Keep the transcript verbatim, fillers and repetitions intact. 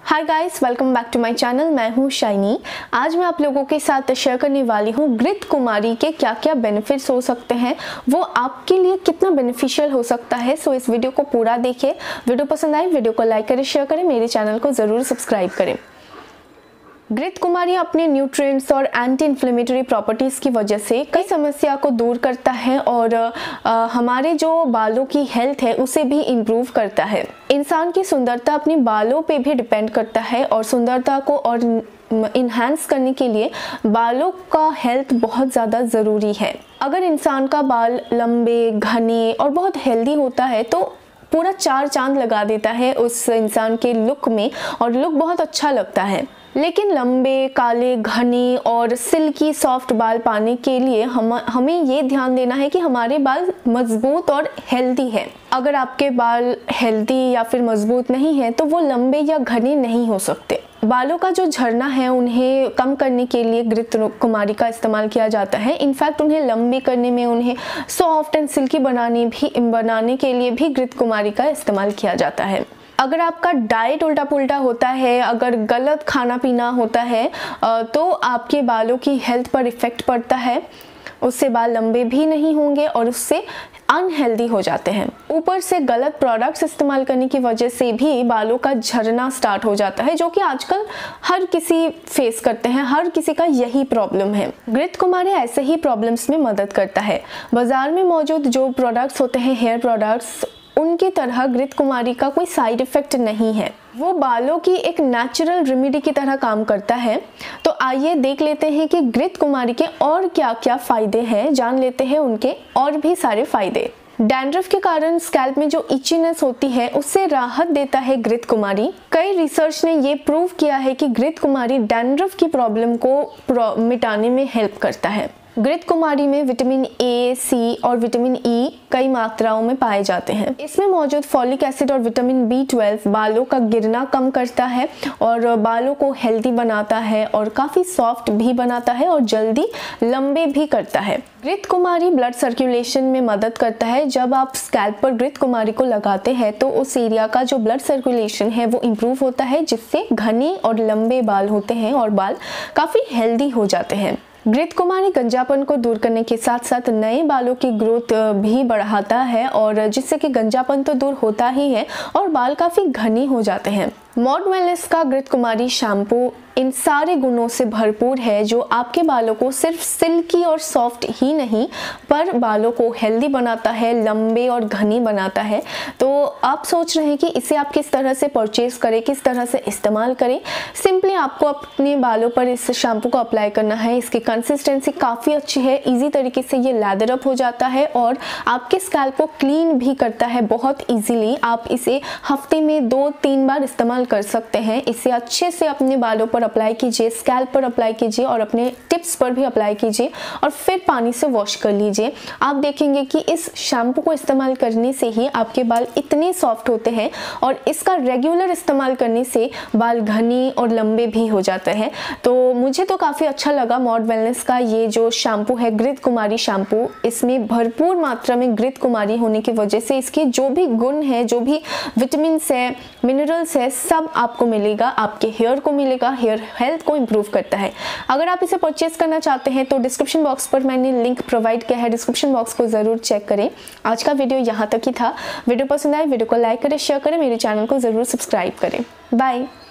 Hi guys, welcome back to my channel. मैं हूँ shiny. आज मैं आप लोगों के साथ शेयर करने वाली हूँ घृत कुमारी के क्या क्या बेनिफिट्स हो सकते हैं, वो आपके लिए कितना बेनिफिशियल हो सकता है। सो इस वीडियो को पूरा देखिए। वीडियो पसंद आए वीडियो को लाइक करें, शेयर करें, मेरे चैनल को ज़रूर सब्सक्राइब करें। घृत कुमारी अपने न्यूट्रिएंट्स और एंटी इन्फ्लेमेटरी प्रॉपर्टीज़ की वजह से कई समस्या को दूर करता है और आ, हमारे जो बालों की हेल्थ है उसे भी इम्प्रूव करता है। इंसान की सुंदरता अपने बालों पे भी डिपेंड करता है और सुंदरता को और इन्हांस करने के लिए बालों का हेल्थ बहुत ज़्यादा ज़रूरी है। अगर इंसान का बाल लंबे, घने और बहुत हेल्दी होता है तो पूरा चार चांद लगा देता है उस इंसान के लुक में और लुक बहुत अच्छा लगता है। लेकिन लंबे, काले, घने और सिल्की सॉफ्ट बाल पाने के लिए हम हमें ये ध्यान देना है कि हमारे बाल मजबूत और हेल्दी है। अगर आपके बाल हेल्दी या फिर मजबूत नहीं है तो वो लंबे या घने नहीं हो सकते। बालों का जो झड़ना है उन्हें कम करने के लिए घृत कुमारी का इस्तेमाल किया जाता है। इनफैक्ट उन्हें लंबे करने में, उन्हें सॉफ्ट एंड सिल्की बनाने भी बनाने के लिए भी घृत कुमारी का इस्तेमाल किया जाता है। अगर आपका डाइट उल्टा पुल्टा होता है, अगर गलत खाना पीना होता है तो आपके बालों की हेल्थ पर इफ़ेक्ट पड़ता है। उससे बाल लंबे भी नहीं होंगे और उससे अनहेल्दी हो जाते हैं। ऊपर से गलत प्रोडक्ट्स इस्तेमाल करने की वजह से भी बालों का झड़ना स्टार्ट हो जाता है, जो कि आजकल हर किसी फेस करते हैं। हर किसी का यही प्रॉब्लम है। घृत कुमारी ऐसे ही प्रॉब्लम्स में मदद करता है। बाजार में मौजूद जो प्रोडक्ट्स होते हैं, हेयर प्रोडक्ट्स, उनकी तरह घृत कुमारी का कोई साइड इफ़ेक्ट नहीं है। वो बालों की एक नेचुरल रेमेडी की तरह काम करता है। तो आइए देख लेते हैं कि घृत कुमारी के और क्या क्या फ़ायदे हैं, जान लेते हैं उनके और भी सारे फ़ायदे। डैंड्रफ के कारण स्कैल्प में जो इचीनेस होती है उससे राहत देता है घृत कुमारी। कई रिसर्च ने ये प्रूव किया है कि घृत कुमारी डैंड्रफ की प्रॉब्लम को मिटाने में हेल्प करता है। घृत कुमारी में विटामिन ए, सी और विटामिन ई कई मात्राओं में पाए जाते हैं। इसमें मौजूद फॉलिक एसिड और विटामिन बी ट्वेल्व बालों का गिरना कम करता है और बालों को हेल्दी बनाता है और काफ़ी सॉफ्ट भी बनाता है और जल्दी लंबे भी करता है। घृत कुमारी ब्लड सर्कुलेशन में मदद करता है। जब आप स्कैल्प पर घृत कुमारी को लगाते हैं तो उस एरिया का जो ब्लड सर्कुलेशन है वो इम्प्रूव होता है, जिससे घने और लंबे बाल होते हैं और बाल काफ़ी हेल्दी हो जाते हैं। घृत कुमारी गंजापन को दूर करने के साथ साथ नए बालों की ग्रोथ भी बढ़ाता है और जिससे कि गंजापन तो दूर होता ही है और बाल काफ़ी घने हो जाते हैं। मॉड वेलनेस का घृत कुमारी शैम्पू इन सारे गुणों से भरपूर है, जो आपके बालों को सिर्फ सिल्की और सॉफ्ट ही नहीं पर बालों को हेल्दी बनाता है, लंबे और घने बनाता है। तो आप सोच रहे हैं कि इसे आप किस तरह से परचेज करें, किस तरह से इस्तेमाल करें। सिंपली आपको अपने बालों पर इस शैम्पू को अप्लाई करना है। इसकी कंसिस्टेंसी काफ़ी अच्छी है, ईजी तरीके से ये लैदर अप हो जाता है और आपके स्कैल्प को क्लीन भी करता है बहुत ईजीली। आप इसे हफ्ते में दो तीन बार इस्तेमाल कर सकते हैं। इसे अच्छे से अपने बालों पर अप्लाई कीजिए, स्कैल्प पर अप्लाई कीजिए और अपने टिप्स पर भी अप्लाई कीजिए और फिर पानी से वॉश कर लीजिए। आप देखेंगे कि इस शैम्पू को इस्तेमाल करने से ही आपके बाल इतने सॉफ्ट होते हैं और इसका रेगुलर इस्तेमाल करने से बाल घने और लंबे भी हो जाते हैं। तो मुझे तो काफ़ी अच्छा लगा मॉड वेलनेस का ये जो शैम्पू है, घृत कुमारी शैम्पू। इसमें भरपूर मात्रा में घृत कुमारी होने की वजह से इसके जो भी गुण है, जो भी विटामिन है, मिनरल्स है, सब आपको मिलेगा, आपके हेयर को मिलेगा, हेयर हेल्थ को इम्प्रूव करता है। अगर आप इसे परचेज करना चाहते हैं तो डिस्क्रिप्शन बॉक्स पर मैंने लिंक प्रोवाइड किया है, डिस्क्रिप्शन बॉक्स को ज़रूर चेक करें। आज का वीडियो यहाँ तक ही था। वीडियो पसंद आए वीडियो को लाइक करें, शेयर करें, मेरे चैनल को ज़रूर सब्सक्राइब करें। बाय।